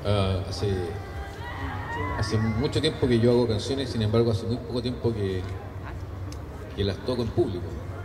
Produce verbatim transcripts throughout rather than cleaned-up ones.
Uh, hace, hace mucho tiempo que yo hago canciones, sin embargo hace muy poco tiempo que, que las toco en público.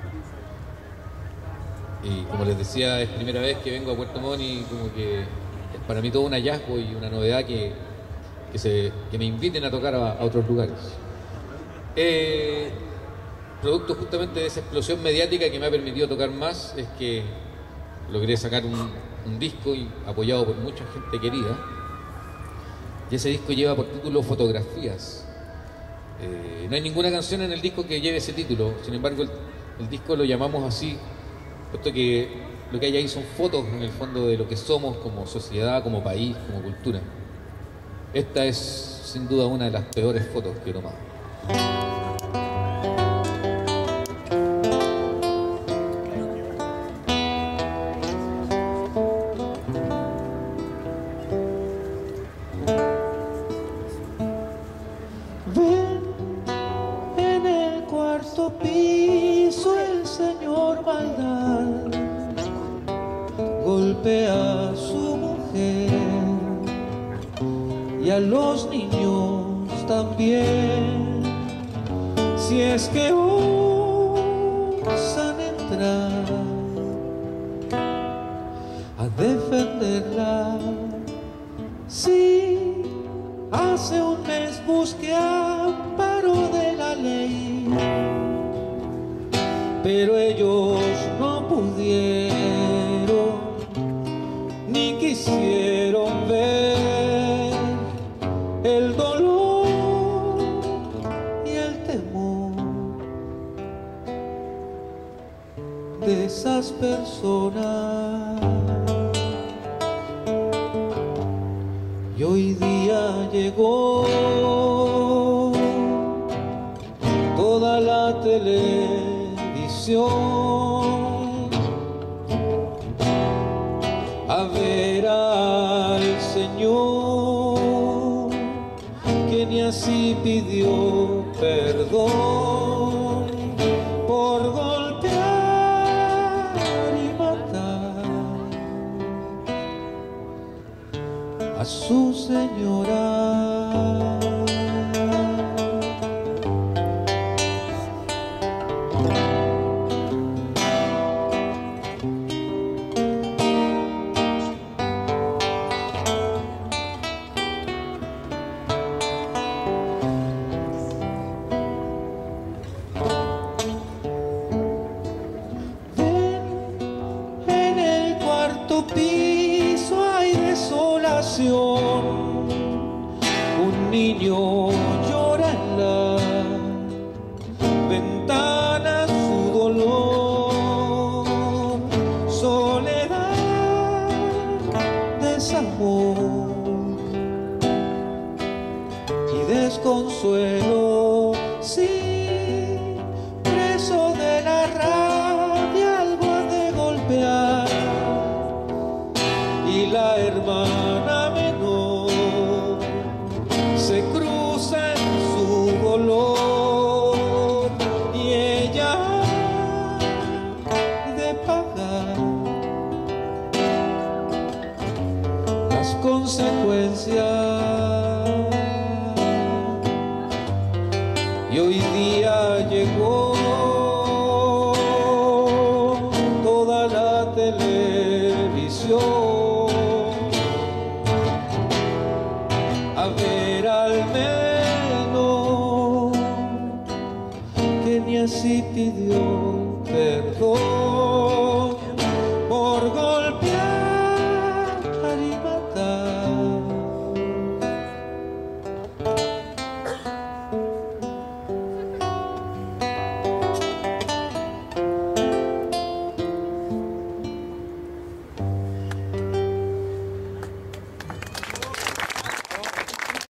Y como les decía, es primera vez que vengo a Puerto Montt y como que es para mí todo un hallazgo y una novedad que, que, se, que me inviten a tocar a, a otros lugares. Eh, producto justamente de esa explosión mediática que me ha permitido tocar más es que logré sacar un, un disco y, apoyado por mucha gente querida. Y ese disco lleva por título Fotografías. Eh, no hay ninguna canción en el disco que lleve ese título, sin embargo el, el disco lo llamamos así, puesto que lo que hay ahí son fotos en el fondo de lo que somos como sociedad, como país, como cultura. Esta es sin duda una de las peores fotos que he tomado. En el cuarto piso el señor Maldad golpea a su mujer y a los niños también, si es que osan entrar a defenderla. Sí, hace un mes busqué amparo de la ley, pero ellos no pudieron ni quisieron ver el dolor y el temor de esas personas. Y hoy día llegó toda la televisión a ver al Señor, que ni así pidió perdón por golpear y matar a su señora. En el cuarto piso hay desolación, un niño llora en la ventana su dolor, soledad, desamor y desconsuelo. Sí, preso de la rabia algo ha de golpear, y la hermana menor se cruza en su dolor, y ella ha de pagar las consecuencias. Y hoy día llegó toda la televisión a ver al menos que ni así pidió perdón